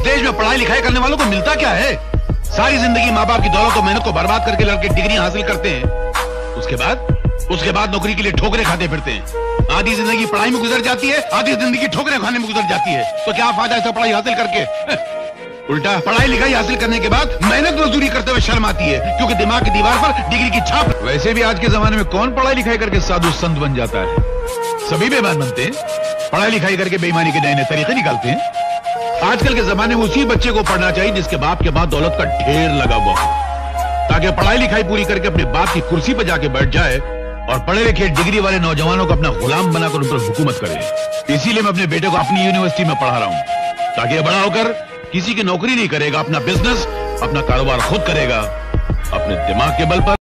Stage में पढ़ाई लिखाई करने वालों को मिलता क्या है? सारी जिंदगी माँ बाप की दौलत और मेहनत को बर्बाद करके लड़के डिग्री हासिल करते हैं। उसके बाद नौकरी के लिए ठोकरें खाते फिरते हैं। आधी जिंदगी पढ़ाई में गुजर जाती है, आधी जिंदगी ठोकरें खाने में गुजर जाती है। तो क्या फायदा ऐसा पढ़ाई हासिल करके? उल्टा पढ़ाई लिखाई हासिल करने के बाद मेहनत मजदूरी करते हुए शर्म आती है, क्योंकि दिमाग की दीवार पर डिग्री की छाप। वैसे भी आज के जमाने में कौन पढ़ाई लिखाई करके साधु संत बन जाता है? सभी बेईमान बनते हैं। पढ़ाई लिखाई करके बेईमानी के नए नए तरीके निकालते हैं। आजकल के जमाने में उसी बच्चे को पढ़ना चाहिए जिसके बाप के बाद दौलत का ढेर लगा हुआ हो, ताकि पढ़ाई लिखाई पूरी करके अपने बाप की कुर्सी पर जाके बैठ जाए और पढ़े लिखे डिग्री वाले नौजवानों को अपना गुलाम बनाकर उन पर हुकूमत करे। इसीलिए मैं अपने बेटे को अपनी यूनिवर्सिटी में पढ़ा रहा हूं, ताकि ये बड़ा होकर किसी की नौकरी नहीं करेगा, अपना बिजनेस, अपना कारोबार खुद करेगा, अपने दिमाग के बल पर।